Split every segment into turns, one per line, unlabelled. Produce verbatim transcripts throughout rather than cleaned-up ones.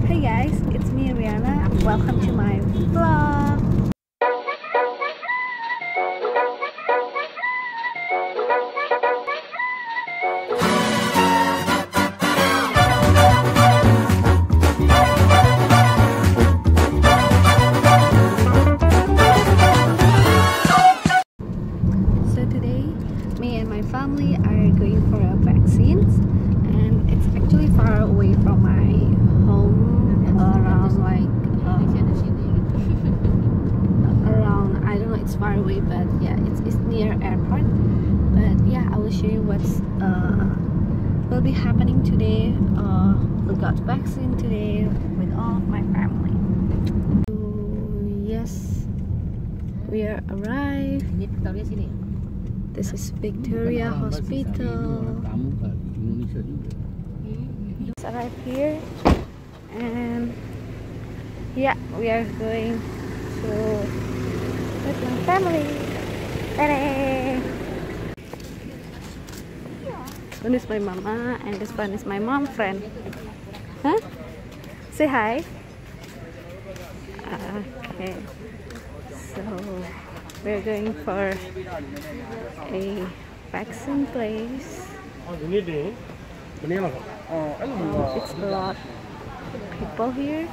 Hey guys, it's me Rihanna. Welcome to my vlog. So today, me and my family are going for a vaccine, and it's actually far away from my home, around like um, around I don't know, it's far away, but yeah, it's, it's near airport. But yeah, I will show you what's uh, will be happening today. Uh, we got vaccine today with all of my family. So, yes, we are arrived. This is Victoria Hospital. Let's arrive here, and yeah, we are going to with my family. Ta-da! One is my mama, and this one is my mom friend. Huh? Say hi. Okay. So we're going for a vaccine place. Oh, it's a lot of people here.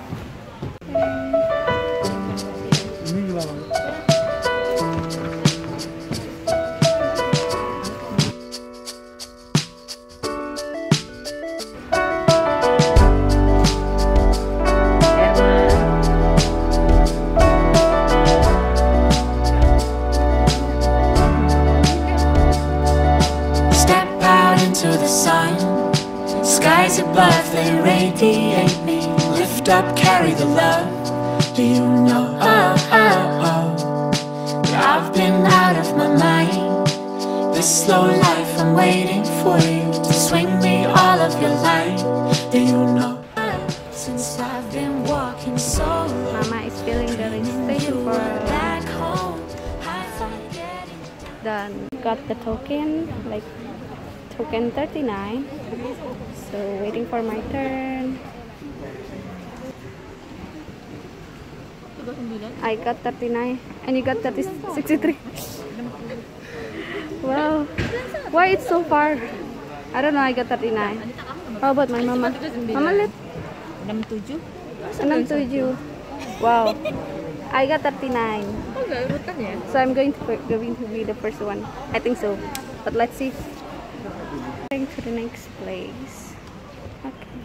Skies above, they radiate me. Lift up, carry the love. Do you know, oh, oh, oh, I've been out of my mind. This slow life, I'm waiting for you to swing me all of your light. Do you know, since I've been walking so long,
Mama is feeling very safe for
back home. I find getting
done. Got the token, like token thirty-nine. So waiting for my turn. I got thirty-nine and you got thirty, sixty-three. Wow, why it's so far? I don't know. I got thirty-nine. How about my mama? Mama, let sixty-seven. Wow, I got thirty-nine. So I'm going to going to be the first one. I think so, but let's see. Going to the next place. Okay.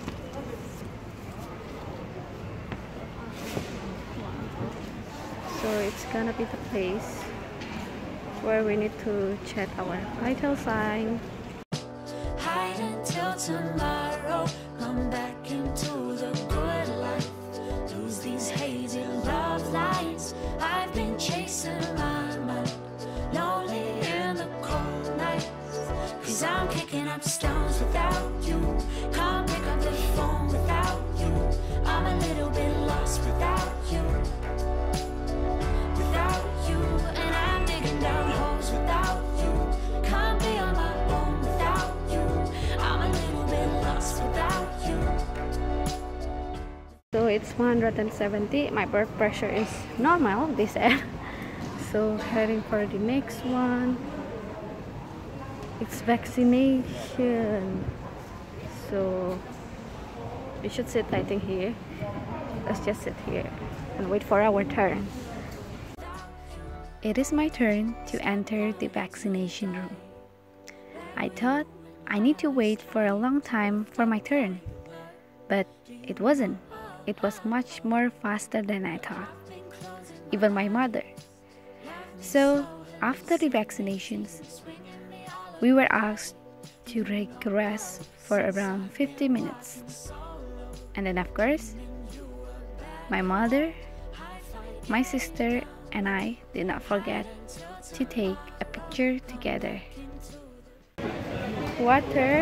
So it's gonna be the place where we need to check our vital sign.
hide until tomorrow. Come back into the good life. Lose these hazy love lights. I've been chasing my mind, lonely in the cold nights. Cause I'm picking up stones without you. Can't pick up the phone without you. I'm a little bit lost without you. Without you. And I'm digging down holes without you. Can't be on my own without you. I'm a little bit lost without you.
So it's one hundred seventy. My blood pressure is normal, they said. So heading for the next one. It's vaccination. So we should sit, I think, here. Let's just sit here and wait for our turn. It is my turn to enter the vaccination room. I thought I need to wait for a long time for my turn, but it wasn't. It was much more faster than I thought, even my mother. So after the vaccinations, we were asked to take a rest for around fifty minutes. And then of course, my mother, my sister, and I did not forget to take a picture together. Water.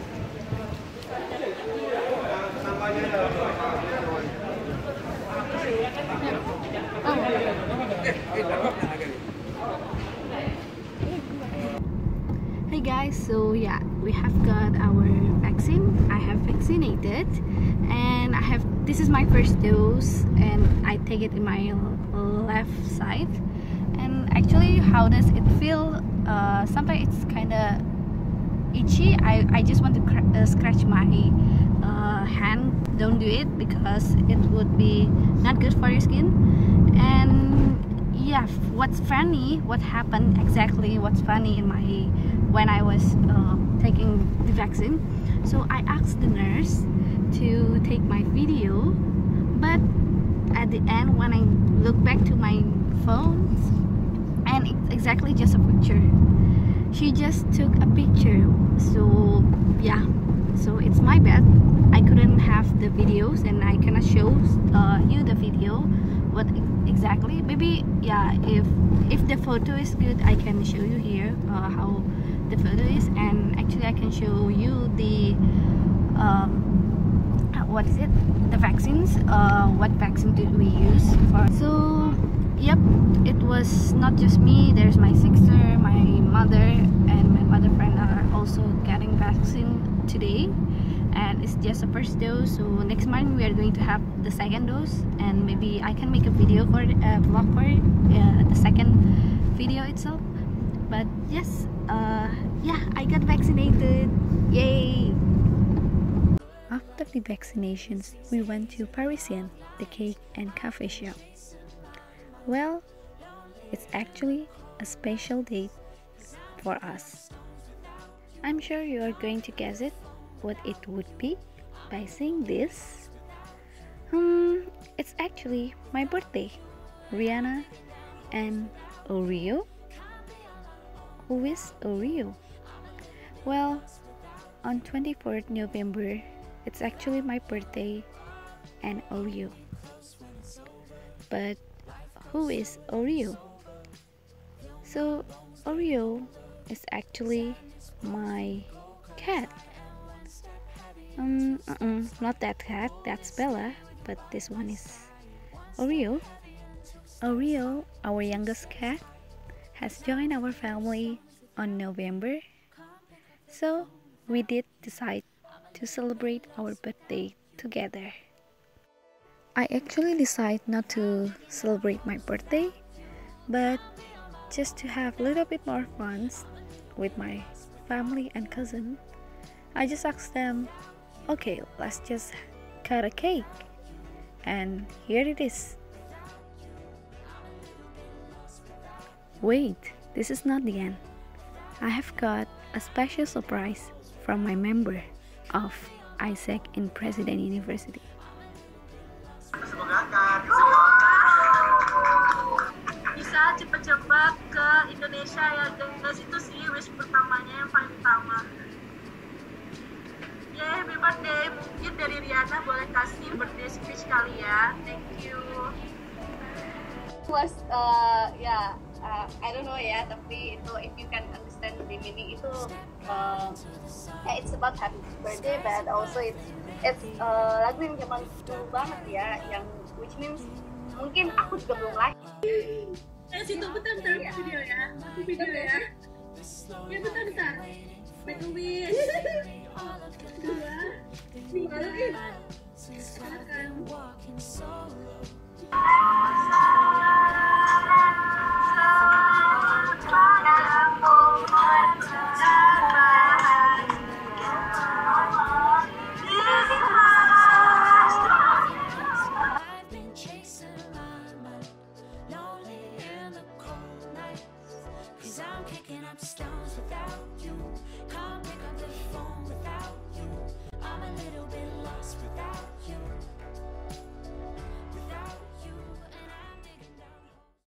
Hey guys, so yeah, we have got our vaccine. I have vaccinated and I have this is my first dose, and I take it in my left side. And actually, how does it feel? Uh, sometimes it's kind of itchy. I, I just want to uh, scratch my uh, hand. Don't do it because it would be not good for your skin. And yeah, what's funny, what happened exactly, what's funny in my when I was uh, taking the vaccine. So I asked the nurse to take my video, but at the end when I look back to my phone, and it's exactly just a picture. She just took a picture. So yeah, so it's my bad. I couldn't have the videos, and I cannot show uh, you the video what exactly. Maybe yeah, if if the photo is good, I can show you here uh, how the photo is, and actually I can show you the um, what is it, the vaccines, uh, what vaccine did we use for. So yep, it was not just me. There's my sister, my mother, and my mother friend are also getting vaccine today, and it's just a first dose. So next month we are going to have the second dose, and maybe I can make a video for a uh, vlog for uh, the second video itself. But yes, uh, yeah, I got vaccinated, yay! After the vaccinations, we went to Parisian, the cake and cafe shop. Well, it's actually a special date for us. I'm sure you are going to guess it, what it would be, by saying this. Hmm, it's actually my birthday. Rihanna and Oreo? Who is Oreo? Well, on twenty-fourth November, it's actually my birthday and Oreo. But who is Oreo? So Oreo is actually my cat. Um, uh-uh, not that cat, that's Bella, but this one is Oreo. Oreo, our youngest cat, has joined our family on November. So we did decide to celebrate our birthday together. I actually decided not to celebrate my birthday, but just to have a little bit more fun with my family and cousin. I just asked them, okay, let's just cut a cake. And here it is. Wait, this is not the end. I have got a special surprise from my member of Isaac in President University.
Bisa cepet-cepet ke Indonesia ya guys, itu sih wish pertamanya yang paling utama. Ya, happy birthday. Mungkin dari Riana boleh kasih birthday speech kali ya. Thank you.
Was uh, ya yeah, uh, I don't know ya, tapi itu if you can understand the meaning itu uh, yeah, it's about happy birthday, but also it's it's uh, lagu yang zaman dulu banget ya, yang which means mungkin aku juga belum lahir.
Eh situ bentar bentar ya. Video ya, video ya. Ya bentar bentar. Make a wish. Dua, tiga, silakan.
I'm picking up stones without you.